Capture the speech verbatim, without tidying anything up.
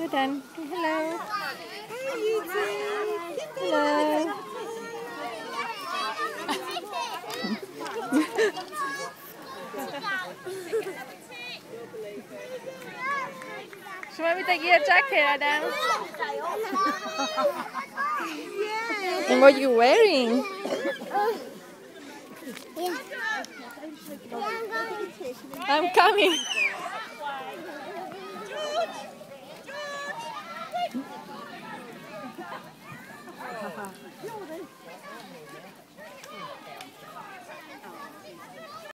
Adam. Hello. Hi, you two. Hello. So why we take your jacket, Adam? And what are you wearing? I'm coming.